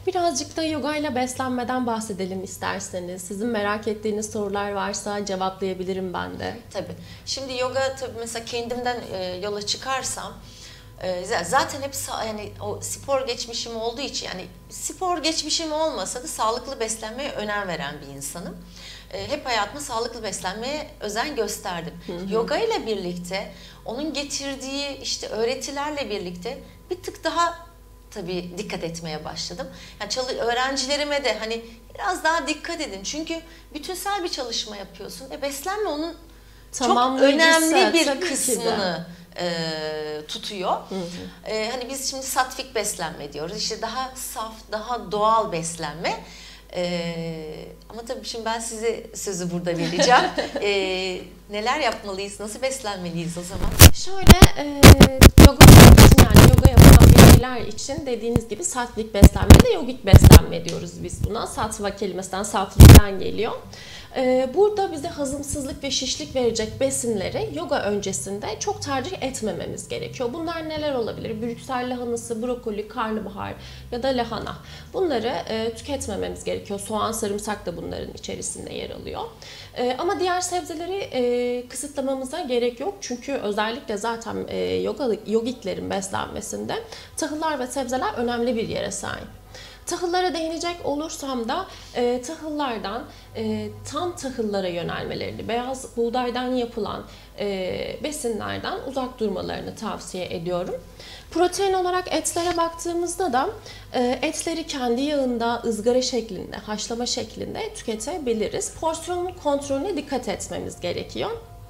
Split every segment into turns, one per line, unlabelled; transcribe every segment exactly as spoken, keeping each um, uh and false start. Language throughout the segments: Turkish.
Birazcık da yoga ile beslenmeden bahsedelim isterseniz. Sizin merak ettiğiniz sorular varsa cevaplayabilirim ben de.
Tabii. Şimdi yoga tabii mesela kendimden e, yola çıkarsam e, zaten hep yani o spor geçmişim olduğu için yani spor geçmişim olmasa da sağlıklı beslenmeye önem veren bir insanım. E, hep hayatıma sağlıklı beslenmeye özen gösterdim. Hı hı. Yoga ile birlikte onun getirdiği işte öğretilerle birlikte bir tık daha tabii dikkat etmeye başladım. Yani çalı, öğrencilerime de hani biraz daha dikkat edin. Çünkü bütünsel bir çalışma yapıyorsun. E beslenme onun çok önemli bir kısmını e, tutuyor. Hı hı. E, hani biz şimdi satvik beslenme diyoruz. İşte daha saf, daha doğal beslenme. Ee, ama tabii şimdi ben size sözü burada vereceğim. ee, neler yapmalıyız, nasıl beslenmeliyiz o zaman?
Şöyle, e, yoga için yani yoga yapan bireyler için dediğiniz gibi satvik beslenme de yogik beslenme diyoruz biz buna. Sattva kelimesinden, satvikten geliyor. Burada bize hazımsızlık ve şişlik verecek besinleri yoga öncesinde çok tercih etmememiz gerekiyor. Bunlar neler olabilir? Brüksel lahanası, brokoli, karnabahar ya da lahana. Bunları e, tüketmememiz gerekiyor. Soğan, sarımsak da bunların içerisinde yer alıyor. E, ama diğer sebzeleri e, kısıtlamamıza gerek yok. Çünkü özellikle zaten e, yoga, yogiklerin beslenmesinde tahıllar ve sebzeler önemli bir yere sahip. Tahıllara değinecek olursam da e, tahıllardan e, tam tahıllara yönelmelerini, beyaz buğdaydan yapılan e, besinlerden uzak durmalarını tavsiye ediyorum. Protein olarak etlere baktığımızda da e, etleri kendi yağında ızgara şeklinde, haşlama şeklinde tüketebiliriz. Porsiyon kontrolüne dikkat etmemiz gerekiyor.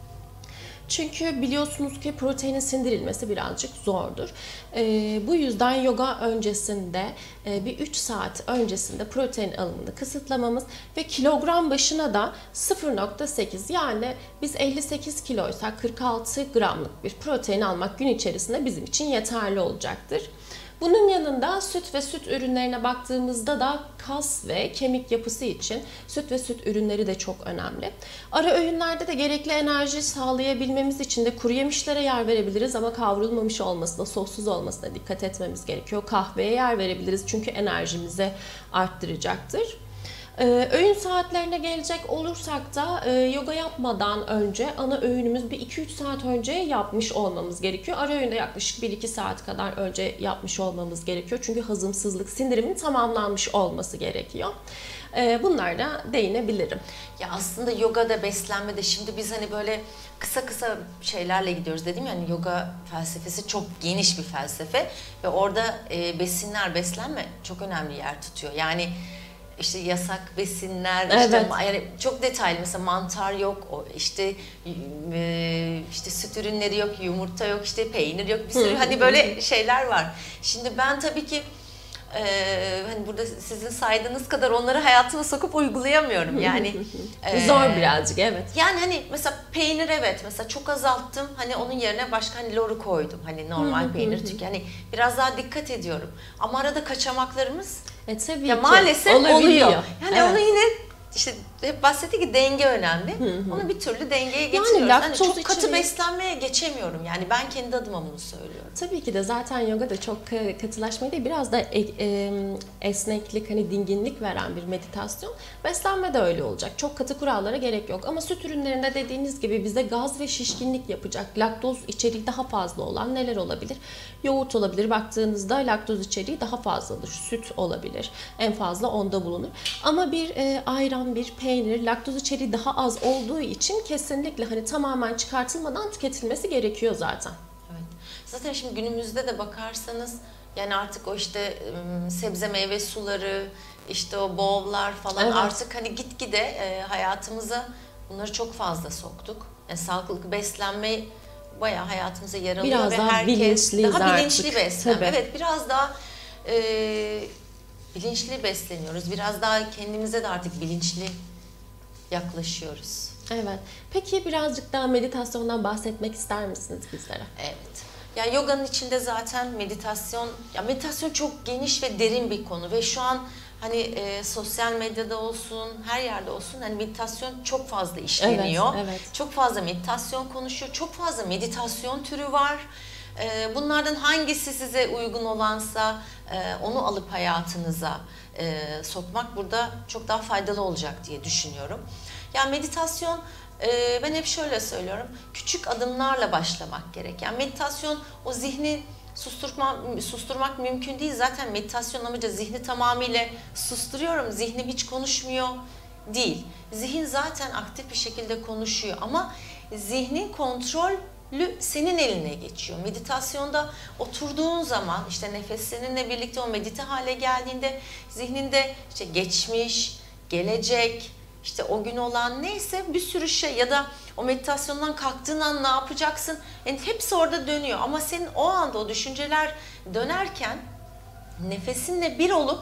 Çünkü biliyorsunuz ki proteinin sindirilmesi birazcık zordur. Ee, bu yüzden yoga öncesinde e, bir üç saat öncesinde protein alımını kısıtlamamız ve kilogram başına da sıfır nokta sekiz yani biz elli sekiz kiloysak kırk altı gramlık bir protein almak gün içerisinde bizim için yeterli olacaktır. Bunun yanında süt ve süt ürünlerine baktığımızda da kas ve kemik yapısı için süt ve süt ürünleri de çok önemli. Ara öğünlerde de gerekli enerji sağlayabilmemiz için de kuru yemişlere yer verebiliriz ama kavrulmamış olmasına, sossuz olmasına dikkat etmemiz gerekiyor. Kahveye yer verebiliriz çünkü enerjimizi arttıracaktır. Ee, öğün saatlerine gelecek olursak da e, yoga yapmadan önce ana öğünümüz bir iki üç saat önce yapmış olmamız gerekiyor. Ara öğünde yaklaşık bir iki saat kadar önce yapmış olmamız gerekiyor. Çünkü hazımsızlık, sindirimin tamamlanmış olması gerekiyor. Ee, bunlara değinebilirim.
Ya aslında yogada, beslenmede şimdi biz hani böyle kısa kısa şeylerle gidiyoruz dedim yani yoga felsefesi çok geniş bir felsefe ve orada e, besinler, beslenme çok önemli yer tutuyor. Yani İşte yasak besinler,
evet.
işte yani çok detaylı mesela mantar yok, işte e, işte süt ürünleri yok, yumurta yok, işte peynir yok, bir sürü hani böyle şeyler var. Şimdi ben tabii ki e, hani burada sizin saydığınız kadar onları hayatıma sokup uygulayamıyorum yani.
e, Zor birazcık evet.
Yani hani mesela peynir evet mesela çok azalttım hani onun yerine başka hani loru koydum hani normal peynir tük yani biraz daha dikkat ediyorum ama arada kaçamaklarımız
E, tabii
ya
ki.
maalesef
Olabiliyor.
oluyor. Yani
evet.
onu yine işte hep bahsettik ki denge önemli. Hı hı. Onu bir türlü dengeye getiriyoruz.
Yani,
yani çok katı
içeriği...
beslenmeye geçemiyorum. Yani ben kendi adıma bunu söylüyorum.
Tabii ki de zaten yoga da çok katılaşmayı değil, biraz da e, e, esneklik, hani dinginlik veren bir meditasyon. Beslenme de öyle olacak. Çok katı kurallara gerek yok. Ama süt ürünlerinde dediğiniz gibi bize gaz ve şişkinlik yapacak, laktoz içeriği daha fazla olan neler olabilir? Yoğurt olabilir. Baktığınızda laktoz içeriği daha fazladır. Süt olabilir. En fazla onda bulunur. Ama bir e, ayran, bir peynir, laktoz içeriği daha az olduğu için kesinlikle hani tamamen çıkartılmadan tüketilmesi gerekiyor zaten.
Zaten şimdi günümüzde de bakarsanız yani artık o işte sebze meyve suları, işte o bowl'lar falan evet. Artık hani gitgide e, hayatımıza bunları çok fazla soktuk. Yani sağlıklı beslenme bayağı hayatımıza yer alıyor
biraz
ve
daha
herkes
bilinçliyiz
daha
artık.
bilinçli beslenme.
Tabii.
Evet biraz daha e, bilinçli besleniyoruz. Biraz daha kendimize de artık bilinçli yaklaşıyoruz.
Evet. Peki birazcık daha meditasyondan bahsetmek ister misiniz bizlere?
Evet. Ya yoganın içinde zaten meditasyon, ya meditasyon çok geniş ve derin bir konu ve şu an hani e, sosyal medyada olsun, her yerde olsun hani meditasyon çok fazla işleniyor.
Evet, evet.
Çok fazla meditasyon konuşuyor, çok fazla meditasyon türü var. E, bunlardan hangisi size uygun olansa e, onu alıp hayatınıza e, sokmak burada çok daha faydalı olacak diye düşünüyorum. Yani meditasyon, e, ben hep şöyle söylüyorum, küçük adımlarla başlamak gerek. Yani meditasyon o zihni susturma, susturmak mümkün değil. Zaten meditasyon amacı zihni tamamıyla susturuyorum, zihnim hiç konuşmuyor değil. Zihin zaten aktif bir şekilde konuşuyor ama zihnin kontrolü senin eline geçiyor. Meditasyonda oturduğun zaman, işte nefes seninle birlikte o medite hale geldiğinde zihninde işte geçmiş, gelecek, işte o gün olan neyse bir sürü şey ya da o meditasyondan kalktığın an ne yapacaksın? Yani hepsi orada dönüyor ama senin o anda o düşünceler dönerken nefesinle bir olup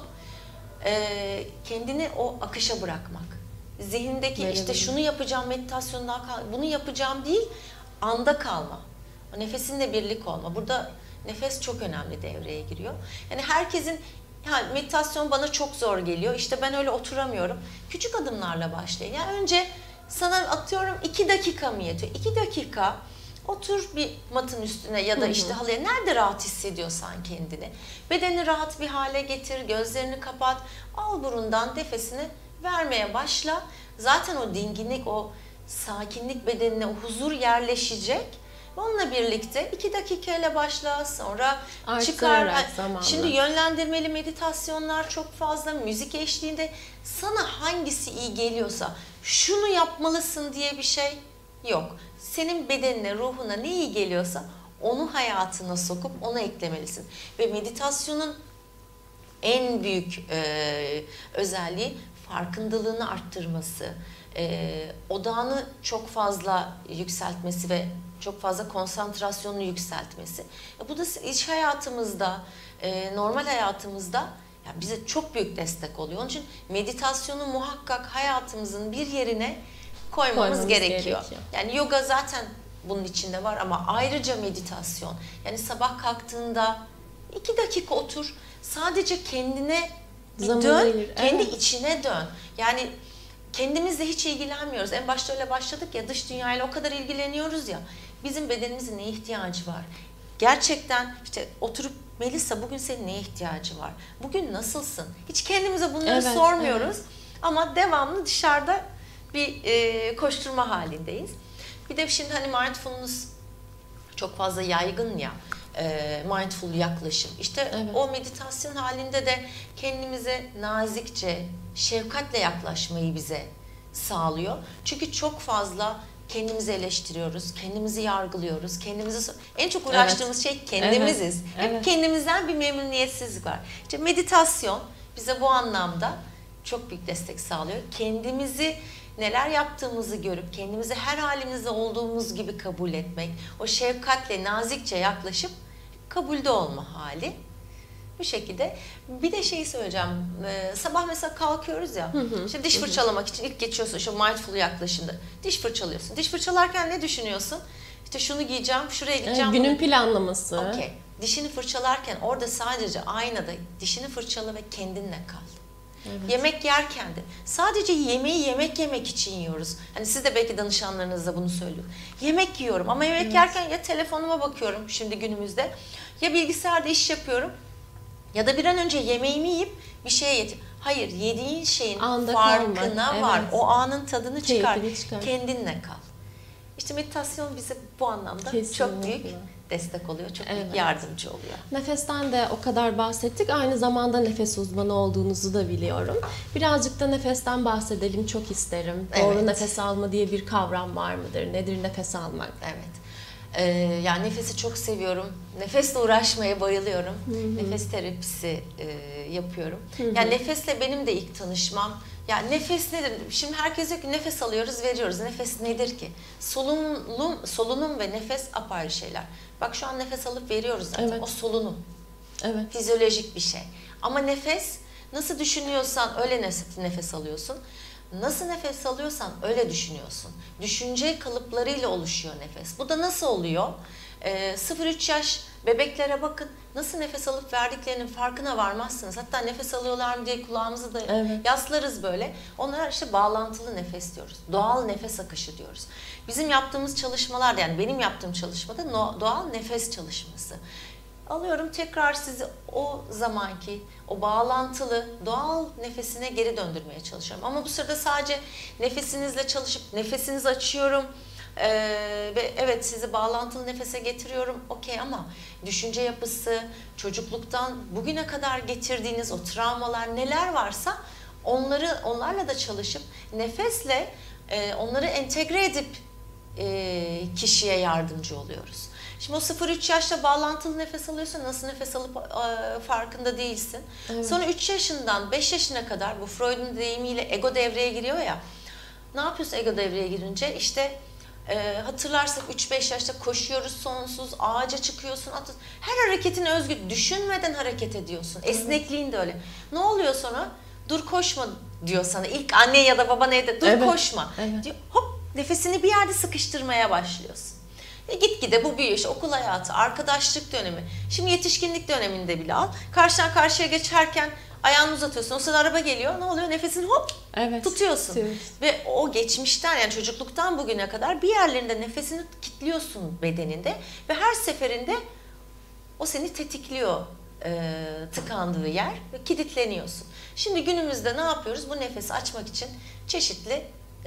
e, kendini o akışa bırakmak. Zihnindeki
Böyle
işte
böyle.
şunu yapacağım meditasyondan bunu yapacağım değil, anda kalma. O nefesinle birlik olma. Burada nefes çok önemli devreye giriyor. Yani herkesin yani meditasyon bana çok zor geliyor. İşte ben öyle oturamıyorum. Küçük adımlarla başlayın. Yani önce sana atıyorum iki dakika mı yetiyor? iki dakika otur bir matın üstüne ya da işte halıya. Nerede rahat hissediyorsan kendini. Bedeni rahat bir hale getir. Gözlerini kapat. Al burundan nefesini vermeye başla. Zaten o dinginlik, o sakinlik bedenine, o huzur yerleşecek. Onunla birlikte iki dakika ile başla, sonra çıkar.
Zamanla.
Şimdi yönlendirmeli meditasyonlar çok fazla, müzik eşliğinde sana hangisi iyi geliyorsa şunu yapmalısın diye bir şey yok. Senin bedenine, ruhuna ne iyi geliyorsa onu hayatına sokup ona eklemelisin. Ve meditasyonun en büyük e, özelliği farkındalığını arttırması, e, odağını çok fazla yükseltmesi ve çok fazla konsantrasyonunu yükseltmesi. Ya bu da iş hayatımızda, e, normal hayatımızda ya bize çok büyük destek oluyor. Onun için meditasyonu muhakkak hayatımızın bir yerine koymamız,
Koymamız
gerekiyor.
gerekiyor.
Yani yoga zaten bunun içinde var ama ayrıca meditasyon. Yani sabah kalktığında iki dakika otur, sadece kendine bir
Zaman
dön,
ayır,
kendi
evet.
içine dön. Yani kendimizle hiç ilgilenmiyoruz. En başta öyle başladık ya, dış dünyayla o kadar ilgileniyoruz ya. Bizim bedenimizin neye ihtiyacı var? Gerçekten işte oturup Melisa bugün senin neye ihtiyacı var? Bugün nasılsın? Hiç kendimize bunları
Evet,
sormuyoruz.
evet.
Ama devamlı dışarıda bir e, koşturma halindeyiz. Bir de şimdi hani mindfulness çok fazla yaygın ya. E, mindful yaklaşım. İşte
Evet.
o meditasyon halinde de kendimize nazikçe, şefkatle yaklaşmayı bize sağlıyor. Çünkü çok fazla kendimizi eleştiriyoruz, kendimizi yargılıyoruz, kendimizi en çok uğraştığımız şey kendimiziz.
Evet.
Hep
Evet.
kendimizden bir memnuniyetsizlik var. İşte meditasyon bize bu anlamda çok büyük destek sağlıyor. Kendimizi neler yaptığımızı görüp kendimizi her halimizde olduğumuz gibi kabul etmek, o şefkatle, nazikçe yaklaşıp kabulde olma hali. Bu şekilde. Bir de şeyi söyleyeceğim. Ee, sabah mesela kalkıyoruz ya. Hı hı, işte diş fırçalamak için ilk geçiyorsun şu mindful yaklaşımda. Diş fırçalıyorsun. Diş fırçalarken ne düşünüyorsun? İşte şunu giyeceğim, şuraya gideceğim.
Evet, günün
bunu...
planlaması.
Okey. Dişini fırçalarken orada sadece aynada dişini fırçala ve kendinle kal. Evet. Yemek yerken de sadece yemeği yemek yemek için yiyoruz. Hani siz de belki danışanlarınızda bunu söylüyor. Yemek yiyorum ama yemek evet. yerken ya telefonuma bakıyorum şimdi günümüzde, ya bilgisayarda iş yapıyorum ya da bir an önce yemeğimi yiyip bir şeye yet. Hayır, yediğin şeyin
Anda
farkına
kalmak.
var.
Evet.
O anın tadını çıkar.
çıkar.
Kendinle kal. İşte meditasyon bize bu anlamda
Kesinlikle.
çok büyük destek oluyor, çok büyük
Evet.
yardımcı oluyor.
Nefesten de o kadar bahsettik. Aynı zamanda nefes uzmanı olduğunuzu da biliyorum. Birazcık da nefesten bahsedelim, çok isterim. Doğru
Evet.
nefes alma diye bir kavram var mıdır? Nedir nefes almak?
Evet. Ee, yani nefesi çok seviyorum. Nefesle uğraşmaya bayılıyorum. Hı hı. Nefes terapisi e, yapıyorum. Hı hı. Yani nefesle benim de ilk tanışmam. Yani nefes nedir? Şimdi herkes diyor ki nefes alıyoruz, veriyoruz. Nefes nedir ki? Solunum, solunum ve nefes apayrı şeyler. Bak şu an nefes alıp veriyoruz zaten.
Evet.
O solunum.
Evet.
Fizyolojik bir şey. Ama nefes, nasıl düşünüyorsan öyle nefes alıyorsun. Nasıl nefes alıyorsan öyle düşünüyorsun. Düşünce kalıplarıyla oluşuyor nefes. Bu da nasıl oluyor? sıfır üç yaş bebeklere bakın. Nasıl nefes alıp verdiklerinin farkına varmazsınız. Hatta nefes alıyorlar mı diye kulağımızı da
Evet.
yaslarız böyle. Onlara işte bağlantılı nefes diyoruz. Doğal nefes akışı diyoruz. Bizim yaptığımız çalışmalarda, yani benim yaptığım çalışmada doğal nefes çalışması. Alıyorum, tekrar sizi o zamanki o bağlantılı doğal nefesine geri döndürmeye çalışıyorum. Ama bu sırada sadece nefesinizle çalışıp nefesinizi açıyorum. Ee, ve evet, sizi bağlantılı nefese getiriyorum, okey, ama düşünce yapısı, çocukluktan bugüne kadar getirdiğiniz o travmalar neler varsa onları onlarla da çalışıp nefesle e, onları entegre edip e, kişiye yardımcı oluyoruz. Şimdi o sıfır üç yaşta bağlantılı nefes alıyorsun, nasıl nefes alıp e, farkında değilsin. Evet. Sonra üç yaşından beş yaşına kadar, bu Freud'un deyimiyle ego devreye giriyor ya. Ne yapıyorsun ego devreye girince? İşte e, hatırlarsak üç beş yaşta koşuyoruz sonsuz, ağaca çıkıyorsun, atıyorsun. Her hareketin özgür, düşünmeden hareket ediyorsun. Evet. Esnekliğin de öyle. Ne oluyor sonra? Dur koşma diyor sana. İlk anne ya da baba neydi? Dur evet. koşma. Evet. Diyor, hop, nefesini bir yerde sıkıştırmaya başlıyorsun. E gitgide bu büyüyor. İşte okul hayatı, arkadaşlık dönemi. Şimdi yetişkinlik döneminde bile al. Karşıdan karşıya geçerken ayağını uzatıyorsun. O sırada araba geliyor. Ne oluyor? Nefesini hop evet, tutuyorsun. Tutuyoruz. Ve o geçmişten, yani çocukluktan bugüne kadar bir yerlerinde nefesini kilitliyorsun bedeninde. Ve her seferinde o seni tetikliyor, e, tıkandığı yer ve kilitleniyorsun. Şimdi günümüzde ne yapıyoruz? Bu nefesi açmak için çeşitli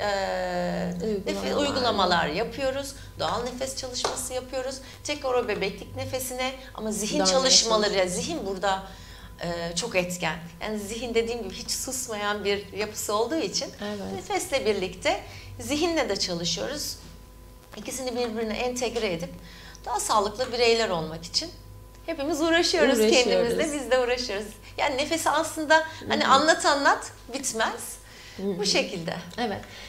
Ee, uygulamalar. Nefes, uygulamalar yapıyoruz. Doğal nefes çalışması yapıyoruz. Tekrar o bebeklik nefesine, ama zihin Doğal çalışmaları, ya zihin burada e, çok etken. Yani zihin dediğim gibi hiç susmayan bir yapısı olduğu için evet. nefesle birlikte zihinle de çalışıyoruz. İkisini birbirine entegre edip daha sağlıklı bireyler olmak için hepimiz uğraşıyoruz, uğraşıyoruz. Kendimizle biz de uğraşıyoruz. Yani nefesi aslında hani anlat anlat bitmez. Bu şekilde.
Evet.